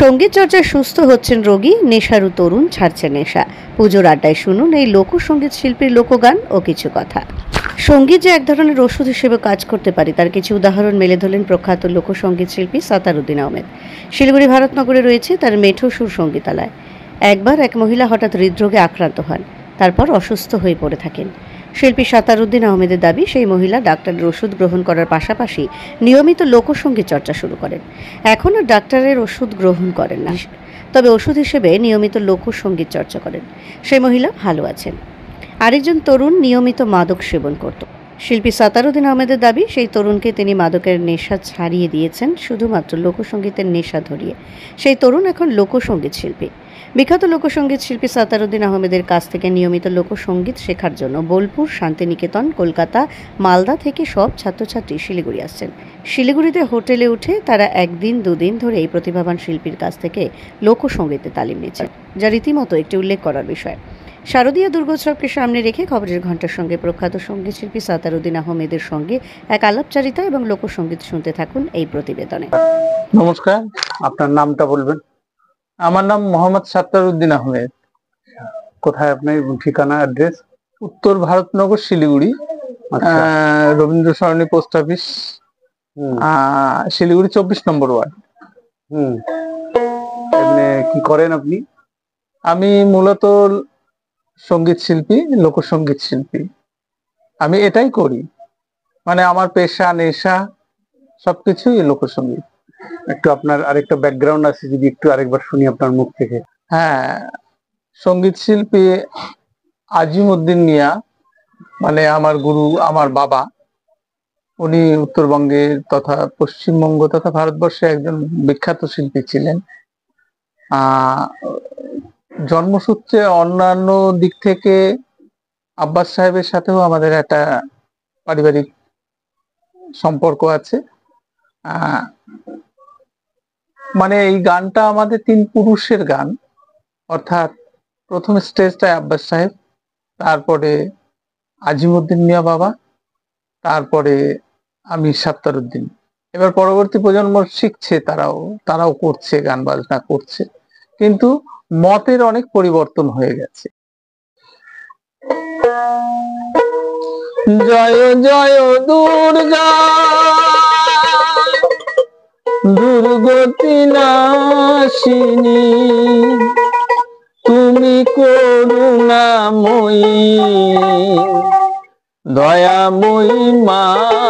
সঙ্গীত চর্চায় সুস্থ হচ্ছেন রোগী, নেশারু তরুণ ছাড়ছে নেশা। পুজোর আড্ডায় শুনুন এই লোকসঙ্গীত শিল্পীর লোকগান ও কিছু কথা। সঙ্গীত যে এক ধরনের ওষুধ হিসেবে কাজ করতে পারে তার কিছু উদাহরণ মেলে ধরলেন প্রখ্যাত লোকসঙ্গীত শিল্পী সাতারউদ্দিন আহমেদ। শিলিগুড়ি ভারতনগরে রয়েছে তার মেঠো সুর সঙ্গীতালয়। একবার এক মহিলা হঠাৎ হৃদরোগে আক্রান্ত হন, তারপর অসুস্থ হয়ে পড়ে থাকেন। শিল্পী সাতারউদ্দিন আহমেদের দাবি, সেই মহিলা ডাক্তারের ওষুধ গ্রহণ করার পাশাপাশি নিয়মিত লোকসঙ্গীত চর্চা শুরু করেন। এখন আর ডাক্তারের ওষুধ গ্রহণ করেন না, তবে ওষুধ হিসেবে নিয়মিত লোকসঙ্গীত চর্চা করেন। সেই মহিলা ভালো আছেন। আরেকজন তরুণ নিয়মিত মাদক সেবন করত। শিল্পী সাতারউদ্দিন আহমেদের দাবি, সেই তরুণকে তিনি মাদকের নেশা ছাড়িয়ে দিয়েছেন শুধুমাত্র লোকসঙ্গীতের নেশা ধরিয়ে। সেই তরুণ এখন লোকসঙ্গীত শিল্পী। বিখ্যাত লোকসঙ্গীত শিল্পী সাতারউদ্দিন আহমেদের কাছ থেকে নিয়মিত লোকসঙ্গীত শেখার জন্য বোলপুর, শান্তিনিকেতন, কলকাতা, মালদা থেকে সব ছাত্রছাত্রী শিলিগুড়ি আসছেন। শিলিগুড়িতে হোটেলে উঠে তারা একদিন দুদিন ধরে এই প্রতিভাবান শিল্পীর কাছ থেকে লোকসঙ্গীতের তালিম নিচ্ছেন, যা রীতিমতো একটি উল্লেখ করার বিষয়। শারদীয় দুর্গোৎসবকে সামনে রেখে খবরের ঘণ্টার সঙ্গে প্রখ্যাত সঙ্গীত শিল্পী সাতারউদ্দিন আহমেদের সঙ্গে এক আলাপচারিতা এবং লোকসঙ্গীত শুনতে থাকুন এই প্রতিবেদনে। নমস্কার, আপনার নামটা বলবেন? আমার নাম মোহাম্মদ সাত্তারউদ্দিন আহমেদ। কোথায় আপনার ঠিকানা, address? Uttar Bharatnagar, Siliguri, Rabindra Sarani post office, Siliguri 24 number ward. এমনি কি করেন আপনি? আমি মূলত সঙ্গীত শিল্পী, লোকসঙ্গীত শিল্পী। আমি এটাই করি, মানে আমার পেশা নেশা সবকিছুই লোকসঙ্গীত। একটু আপনার আরেকটা ব্যাকগ্রাউন্ড আছে, যদি একটু আরেকবার শুনি আপনার মুখ থেকে। হ্যাঁ, সঙ্গীত শিল্পী আজিমউদ্দিন মিয়া, মানে আমার গুরু, আমার বাবা। উনি উত্তরবঙ্গের তথা পশ্চিমবঙ্গ তথা ভারতবর্ষে একজন বিখ্যাত শিল্পী ছিলেন। জন্মসূত্রে অন্যান্য দিক থেকে আব্বাস সাহেবের সাথেও আমাদের একটা পারিবারিক সম্পর্ক আছে। মানে এই গানটা আমাদের 3 পুরুষের গান, অর্থাৎ প্রথম স্টেজটায় আব্বাস সাহেব, তারপরে আজিমউদ্দিন মিয়া বাবা, তারপরে আমি সাত্তারউদ্দিন। এবার পরবর্তী প্রজন্ম শিখছে, তারাও করছে, গান বাজনা করছে, কিন্তু মতের অনেক পরিবর্তন হয়ে গেছে। জয় জয় দুর্গা, দুর্গতি নাশিনী, তুমি করুণাময়ী, দয়াময়ী মা,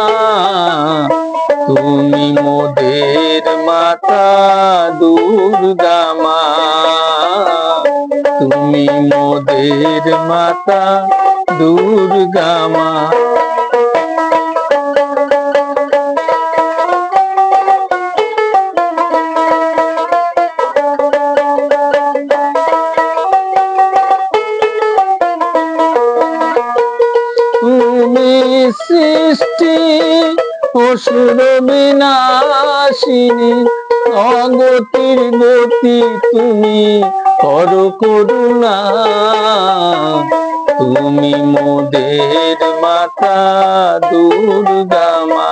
তুমি মোদের মাতা দুর্গা মা, তুমি মোদের মাতা দুর্গা মা। সৃষ্টি অসুর বিনাশিনী, অগতির গতি তুমি করো করুণা, তুমি মোদের মাতা দুর্গা মা।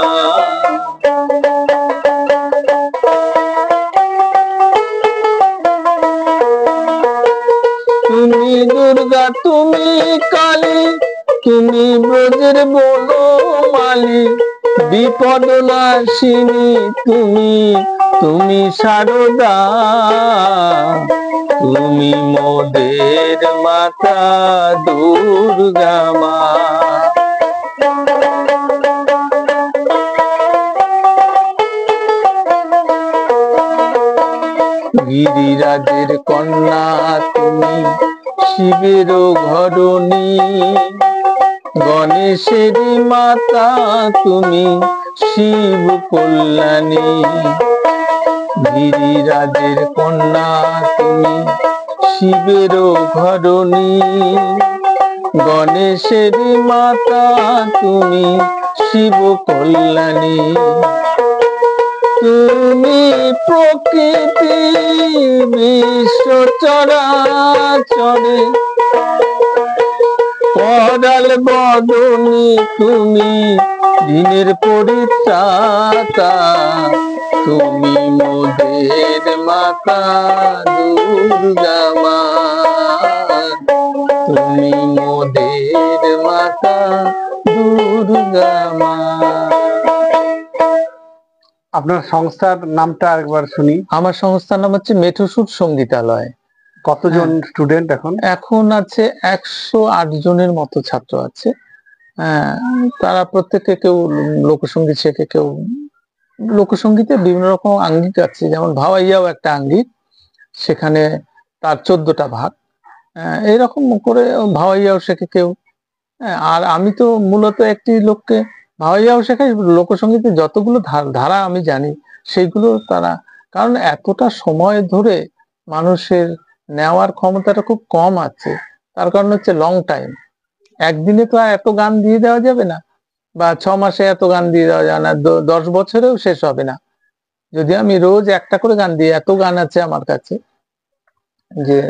তুমি দুর্গা, তুমি কালী, তুমি ব্রজের বনমালী, বিপদ নাশিনী তুমি শারদা, তুমি মোদের মাতা দুর্গা মা। গিরিরাজের কন্যা তুমি, শিবের ঘরণী, গণেশের মাতা তুমি, শিব কল্যাণী। গিরিরাজের কন্যা তুমি, শিবের ঘরণী, গণেশের মাতা তুমি, শিব কল্যাণী। তুমি প্রকৃতি বিশ্ব চরাচরে, করাল বদনী তুমি, দিনের পরিত্রাতা, তুমি মোদের মাতা দুর্গা মা, তুমি মোদের মাতা দুর্গা মা। আপনার সংস্থার নামটা আরেকবার শুনি। আমার সংস্থার নাম হচ্ছে মেঠোসুর সঙ্গীতালয়। কতজন স্টুডেন্ট এখন? এখন আছে 108 জনের মতো ছাত্র আছে। হ্যাঁ, তারা প্রত্যেকে কেউ লোকসঙ্গীত শেখে, কেউ লোকসঙ্গীতে বিভিন্ন রকম আঙ্গিক আছে, যেমন ভাওয়াইয়াও একটা আঙ্গিক, সেখানে তার 14টা ভাগ। এইরকম করে ভাওয়াইয়াও শেখে কেউ। আর আমি তো মূলত একটি লোককে ভাওয়াইয়াও শেখাই, লোকসঙ্গীতে যতগুলো ধারা আমি জানি সেইগুলো তারা, কারণ এতটা সময় ধরে মানুষের নেওয়ার ক্ষমতাটা খুব কম আছে, তার কারণ হচ্ছে লং টাইম। একদিনে তো আর এত গান দিয়ে দেওয়া যাবে না, বা 6 মাসে এত গান দিয়ে দেওয়া যাবে না, 10 বছরেও শেষ হবে না। যদি আমি রোজ একটা করে গান দিই, এত গান আছে আমার কাছে যে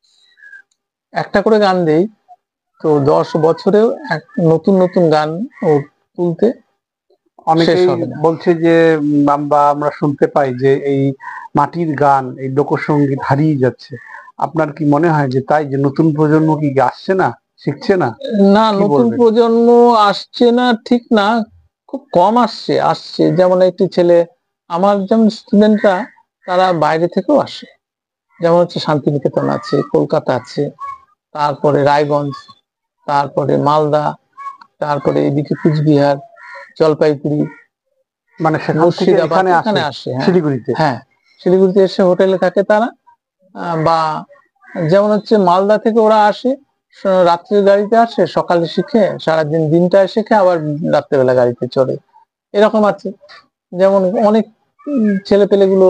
একটা করে গান দেই, তো 10 বছরেও নতুন নতুন গান ও তুলতে শেষ অনেকেই হবে না। বলছে যে বা আমরা শুনতে পাই যে এই মাটির গান, এই লোকসঙ্গীত হারিয়ে যাচ্ছে। আপনার কি মনে হয় যে তাই, যে নতুন প্রজন্ম কি আসছে না, শিখছে না? না, কি নতুন বলবেন? প্রজন্ম আসছে না ঠিক না, খুব কম আসছে। যেমন একটি ছেলে, আমার যেমন স্টুডেন্টরা তারা বাইরে থেকেও আসে, যেমন হচ্ছে শান্তিনিকেতন আছে, কলকাতা আছে, তারপরে রায়গঞ্জ, তারপরে মালদা, তারপরে এদিকে কুচবিহার, জলপাইগুড়ি, মানে সেখান থেকে মুর্শিদাবাদ, এখানে এখানে আসে আসে। হ্যাঁ, শিলিগুড়িতে? হ্যাঁ, শিলিগুড়িতে এসে হোটেলে থাকে তারা। বা যেমন হচ্ছে মালদা থেকে ওরা আসে, রাত্রির গাড়িতে আসে, সকালে শিখে সারাদিন দিনটায় শিখে আবার রাত্রেবেলা গাড়িতে চড়ে, এরকম আছে। যেমন অনেক ছেলে পেলেগুলো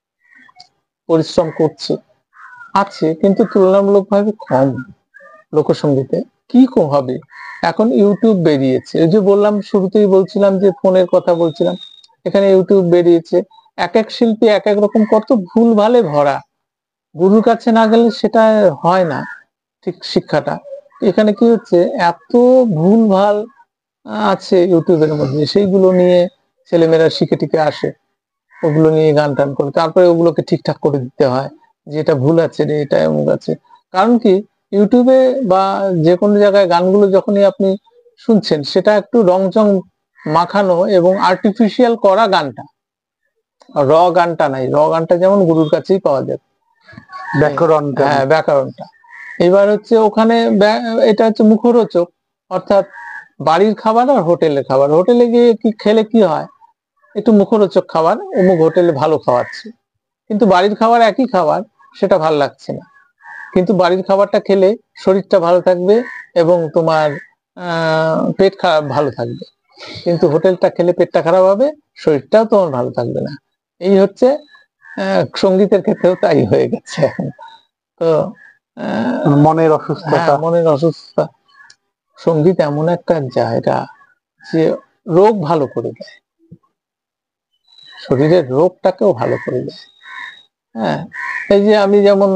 পরিশ্রম করছে আছে, কিন্তু তুলনামূলকভাবে কম লোকসঙ্গীতে। কি কম হবে, এখন ইউটিউব বেরিয়েছে, ওই যে বললাম, শুরুতেই বলছিলাম যে ফোনের কথা বলছিলাম, এখানে ইউটিউব বেরিয়েছে, এক এক শিল্পী এক এক রকম, কত ভুল ভালে ভরা, গুরুর কাছে না গেলে সেটা হয় না ঠিক শিক্ষাটা। এখানে কি হচ্ছে, এত ভুল ভাল আছে ইউটিউবের মধ্যে, সেইগুলো নিয়ে ছেলেমেয়েরা শিখে টিকে আসে, ওগুলো নিয়ে গান টান করে, তারপরে ওগুলোকে ঠিকঠাক করে দিতে হয় যে এটা ভুল আছে রে, এটা অমুক আছে। কারণ কি, ইউটিউবে বা যে কোনো জায়গায় গানগুলো যখনই আপনি শুনছেন, সেটা একটু রংচং মাখানো এবং আর্টিফিশিয়াল করা গানটা, গানটা নাই। গানটা যেমন গুরুর কাছেই পাওয়া যায়, ব্যাকরণটা। হ্যাঁ, ব্যাকরণটা। এবার হচ্ছে ওখানে এটা হচ্ছে মুখরোচক, অর্থাৎ বাড়ির খাবার আর হোটেলের খাবার, হোটেলে গিয়ে কি খেলে কি হয়, একটু মুখরোচক খাবার, অমুক হোটেলে ভালো খাওয়াচ্ছে, কিন্তু বাড়ির খাবার একই খাবার, সেটা ভালো লাগছে না। কিন্তু বাড়ির খাবারটা খেলে শরীরটা ভালো থাকবে এবং তোমার পেট খারাপ ভালো থাকবে, কিন্তু হোটেলটা খেলে পেটটা খারাপ হবে, শরীরটাও তোমার ভালো থাকবে না। এই হচ্ছে সঙ্গীতের ক্ষেত্রেও তাই হয়ে গেছে এখন। তো মনের হ্যাঁ, অসুস্থতা। মনের অসুস্থতা। সঙ্গীত এমন একটা জায়গা যে রোগ ভালো করে দেয়, শরীরের রোগটাকেও ভালো করে দেয়। হ্যাঁ, এই যে আমি যেমন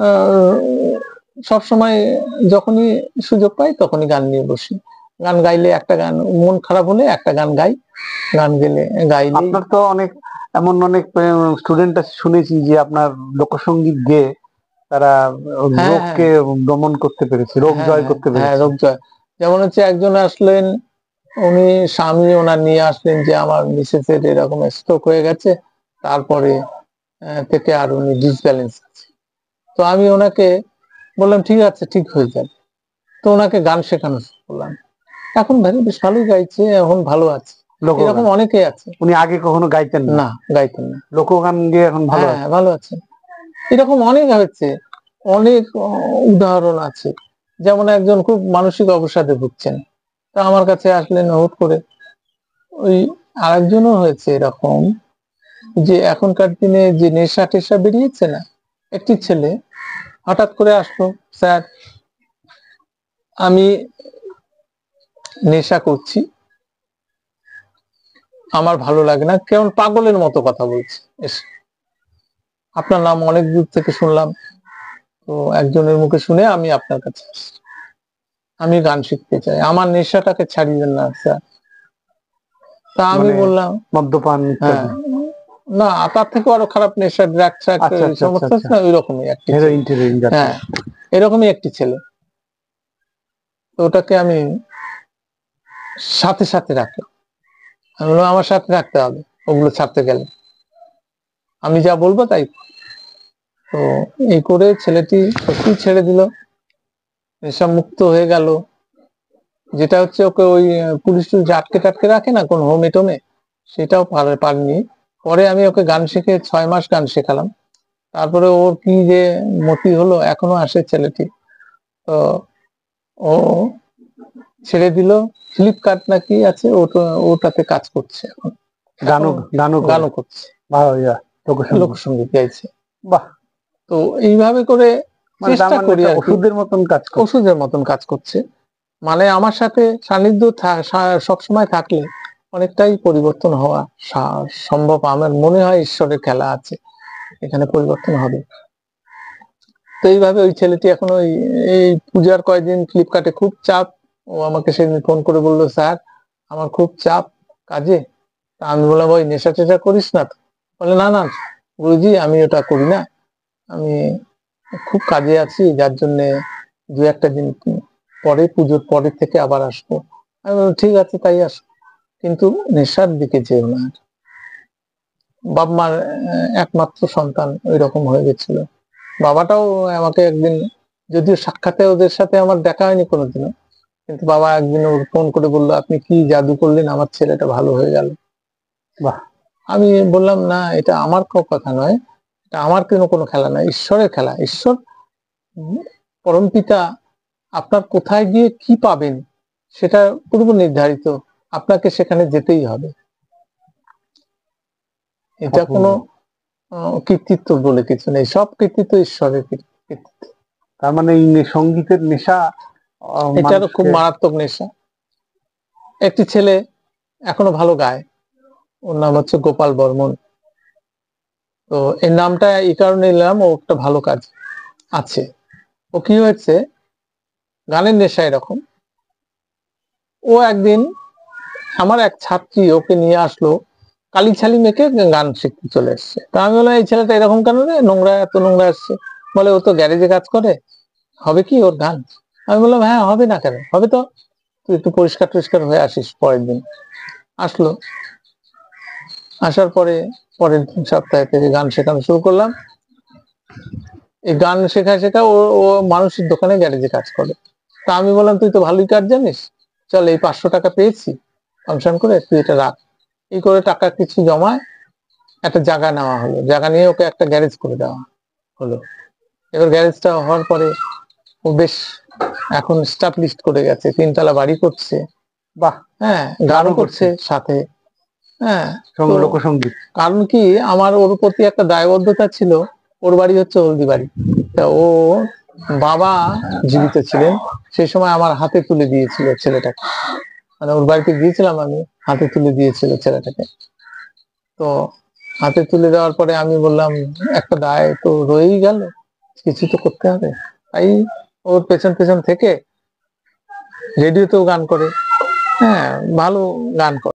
সবসময় যখনই সুযোগ পাই তখনই গান নিয়ে বসি, গান গাইলে, একটা গান মন খারাপ হলে একটা গান গাই, গান গাইলে। আপনার তো অনেক স্টুডেন্ট আছে, শুনেছি যে আপনার লোকসঙ্গীত গেয়ে তারা হ্যাঁ, হ্যাঁ, রোগকে দমন করতে পেরেছে, রোগ হ্যাঁ, জয় হ্যাঁ, করতে হ্যাঁ, পেরেছে। রোগ জয়। যেমন হচ্ছে একজন আসলেন, উনি স্বামী ওনার নিয়ে আসলেন যে আমার মিসেসের এরকম স্ট্রোক হয়ে গেছে, তারপরে থেকে আর উনি ডিসব্যালেন্স আছে। তো আমি ওনাকে বললাম ঠিক আছে, ঠিক হয়ে যাবে। তো ওনাকে গান শেখানো শুরু করলাম, এখন বেশ ভালোই গাইছে, এখন ভালো আছে। এরকম লোকগান। অনেকেই আছে। উনি আগে কখনো গাইতেন না, না, গাইতেন না। লোকগান গেয়ে এখন ভালো হ্যাঁ, আছে। ভালো আছে। এরকম অনেক হচ্ছে, অনেক উদাহরণ আছে। যেমন একজন খুব মানসিক অবসাদে ভুগছেন, তা আমার কাছে আসলেন হুট করে। ওই আরেকজনও হয়েছে এরকম, যে এখনকার দিনে যে নেশা টেশা বেরিয়েছে না, একটি ছেলে হঠাৎ করে আসলো, স্যার আমি নেশা করছি, আমার ভালো লাগে না, কেমন পাগলের মতো কথা বলছে, এসে আপনার নাম অনেক দূর থেকে শুনলাম, তো একজনের মুখে শুনে আমি আপনার কাছে আসছি, আমি গান শিখতে চাই, আমার নেশাটাকে ছাড়িয়ে দেন না স্যার। তা আমি মানে বললাম, মদ্যপান হ্যাঁ, ইত্যাদি। না, তার থেকে আরো খারাপ নেশা, ড্রাগ ট্রাক আচ্ছা আচ্ছা আচ্ছা সমস্যা আছে আচ্ছা, না, ওই রকমই একটি ছেলে। হেরোইন টেরোইন জাতীয়। হ্যাঁ, এরকমই একটি ছেলে। তো ওটাকে আমি সাথে সাথে রাখলাম। আমি বললাম আমার সাথে রাখতে হবে ওগুলো ছাড়তে গেলে, আমি যা বলবো তাই। তো এই করে ছেলেটি সত্যি ছেড়ে দিল, নেশা মুক্ত হয়ে গেল। যেটা হচ্ছে ওকে ওই পুলিশ টুলিশ আটকে টাটকে রাখে না কোন হোমে টোমে, সেটাও পারেনি। পরে আমি ওকে গান শিখে 6 মাস গান শেখালাম। তারপরে ওর কি যে মতি হলো, এখনো আসে ছেলেটি। তো ও ছেড়ে দিল, ফ্লিপকার্ট নাকি আছে, ওটাতে কাজ করছে এখন। গানও গানও করে? গানও করছে, ভালো, ইয়া, লোকসঙ্গীত। লোকসঙ্গীত গাইছে। বাহ। তো এইভাবে করে মানে তার চেষ্টা মানে করি একটা আর কি, ওষুধের মতন কাজ করে। ওষুধের মতন কাজ করছে। মানে আমার সাথে সান্নিধ্য সবসময় থাকলে অনেকটাই পরিবর্তন হওয়া সম্ভব। আমার মনে হয় ঈশ্বরের খেলা আছে, এখানে পরিবর্তন হবে। তো এইভাবে ওই ছেলেটি এখন ওই এই পূজার কয়েকদিন ফ্লিপকার্টে খুব চাপ। ও আমাকে সেদিন ফোন করে বললো, স্যার আমার খুব চাপ কাজে। তা আমি বললাম ওই নেশা টেশা করিস না তো? বলে না না গুরুজি, আমি ওটা করি না, আমি খুব কাজে আছি, যার জন্য 2-1 দিন পরে, পুজোর পরের থেকে আবার আসবো। আমি বললাম ঠিক আছে তাই আসো, কিন্তু নেশার দিকে যেও না। বাপ মার একমাত্র সন্তান ওই রকম হয়ে গেছিল। বাবাটাও আমাকে একদিন, যদিও সাক্ষাতে ওদের সাথে আমার দেখা হয়নি কোনোদিনও, কিন্তু বাবা একদিন ওর ফোন করে বললো, আপনি কি জাদু করলেন, আমার ছেলেটা ভালো হয়ে গেল। বাহ। আমি বললাম না, এটা আমার কথা নয়, এটা আমার কোনো খেলা নয়, ঈশ্বরের খেলা। ঈশ্বর পরমপিতা আপনার কোথায় গিয়ে কি পাবেন সেটা পূর্ব নির্ধারিত, আপনাকে সেখানে যেতেই হবে। এটা কোনো কৃতিত্ব বলে কিছু নেই, সব কৃতিত্ব ঈশ্বরের কৃতিত্ব। তার মানে এই সঙ্গীতের নেশা এটারও খুব মারাত্মক নেশা। একটি ছেলে এখনো ভালো গায়, ওর নাম হচ্ছে গোপাল বর্মন। তো এই নামটা এই কারণে নিলাম, ও একটা ভালো কাজ আছে। ও কি হয়েছে, গানের নেশা এরকম। ও একদিন আমার এক ছাত্রী ওকে নিয়ে আসলো, কালি ছালি মেখে গান শিখতে চলে এসছে। তা আমি বললাম এই ছেলেটা এরকম কেন রে, নোংরা, এত নোংরা আসছে। বলে ও তো গ্যারেজে কাজ করে, হবে কি ওর গান? আমি বললাম হ্যাঁ হবে না কেন, হবে তো, তুই একটু পরিষ্কার টরিষ্কার হয়ে আসিস। পরের দিন আসলো, আসার পরে পরের সপ্তাহে থেকে গান শেখানো শুরু করলাম। এই গান শেখা শেখা ও মানুষের দোকানে গ্যারেজে কাজ করে। তা আমি বললাম তুই তো ভালোই কাজ জানিস, চল এই 500 টাকা পেয়েছি ফাংশন করে, তুই এটা রাখ। এই করে টাকা কিছু জমায় একটা জায়গা নেওয়া হলো, জায়গা নিয়ে ওকে একটা গ্যারেজ করে দেওয়া হলো। এবার গ্যারেজটা হওয়ার পরে ও বেশ এখন স্টাবলিশড করে গেছে, 3 তলা বাড়ি করছে। বাহ। হ্যাঁ, গানও করছে সাথে। হ্যাঁ, লোকসঙ্গীত। কারণ কি, আমার ওর প্রতি একটা দায়বদ্ধতা ছিল। ওর বাড়ি হচ্ছে হলদিবাড়ি, তা ও বাবা জীবিত ছিলেন সেই সময় আমার হাতে তুলে দিয়েছিল ছেলেটাকে, মানে ওর বাড়িতে গিয়েছিলাম আমি, হাতে তুলে দিয়েছিল ছেলেটাকে। তো হাতে তুলে দেওয়ার পরে আমি বললাম একটা দায় তো রয়েই গেল, কিছু তো করতে হবে। তাই ওর পেছন পেছন থেকে রেডিওতেও গান করে, হ্যাঁ ভালো গান করে।